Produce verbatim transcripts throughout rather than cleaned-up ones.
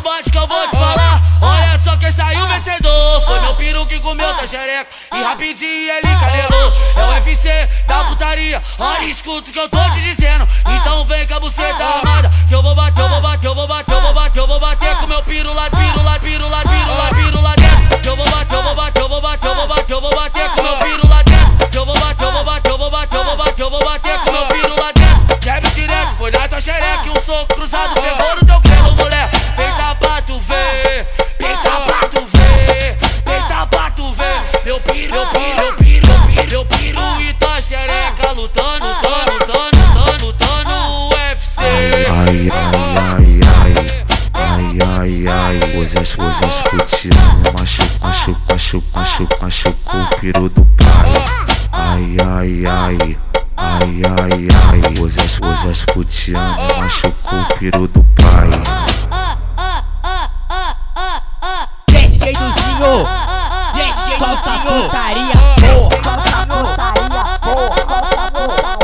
combate que eu vou te falar. Olha só quem saiu vencedor. Foi meu peru que comeu tua xereca e rapidinho ele canelou. É o U F C da putaria. Olha, escuta o que eu tô te dizendo. Então vem com a buceta armada, que eu vou bater, eu vou bater, eu vou bater, eu vou bater, eu vou bater com meu piru lá, piru lá, piru lá, piru lá, piru lá dentro. Que eu vou bater, eu vou bater, eu vou bater, eu vou bater, eu vou bater com meu piru lá dentro. Que eu vou bater, eu vou bater, eu vou bater, eu vou bater, eu vou bater com meu piru lá dentro. Jab direto, foi na tua xereca e um soco cruzado pegou no teu grelo, mulher. Peita pra tu ver, peita pra tu ver, peita pra tu ver. Meu piru, meu piru, meu piru, meu piru, meu piru e tua xereca lutando, lutando, lutando, lutando, lutando o U F C. Ai, ai, ai, ai, ai, ai, Osas, Osas, putinho, machuca, machuca, machuca, machuca, machuca o piru do pai. Ai, ai, ai, ai, ai, ai, Osas, Osas, putinho, machuca o piru do pai. D J Duzinho, solta a putaria, porra, solta a putaria, porra.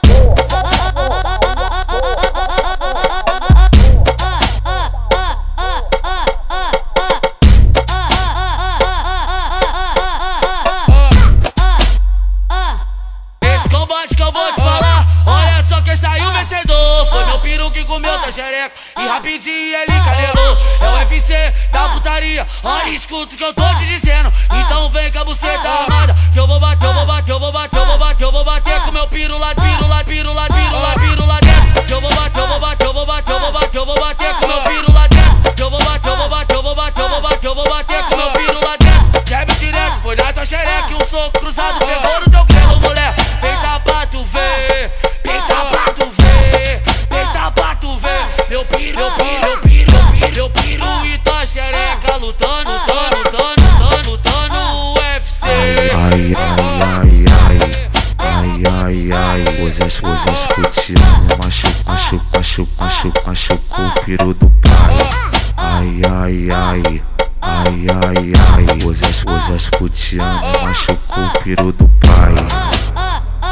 Que eu vou te falar, olha só quem saiu vencedor. Foi meu peru que comeu tua xereca e rapidinho ele canelou. É o U F C da putaria. Olha, escuta o que eu tô te dizendo. Então vem com a buceta armada, que eu vou bater, eu vou bater, eu vou bater, eu vou bater, eu vou bater com meu piru lá, piru lá, piru lá, piru lá, piru lá dentro. Que eu vou bater, eu vou bater, eu vou bater, eu vou bater, eu vou bater com meu piru lá dentro. Que eu vou bater, eu vou bater, eu vou bater, eu vou bater, eu vou bater com meu piru lá dentro. Jab direto, foi na tua xereca e um soco cruzado pegou no teu grelo, mulher. Peita pra tu ver, peita pra tu ver, peita pra tu ver. Meu piru, meu piru, meu piru, meu piru, meu piru e tua xereca lutando, lutando, lutando, lutando, lutando o U F C. Ai, ai, ai, ai, ai, ai, Osas, Osas, putinho, machuca, machuca, machuca, machuca, machuca o piru do pai. Ai, ai, ai, ai, ai, ai, Osas, Osas, putinho, machuca o piru do pai.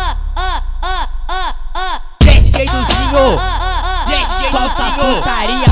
D J Duzinho, solta a putaria,